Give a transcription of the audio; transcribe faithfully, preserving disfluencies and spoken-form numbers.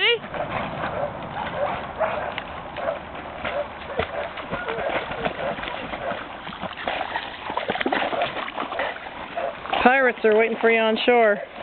Ready? Pirates are waiting for you on shore.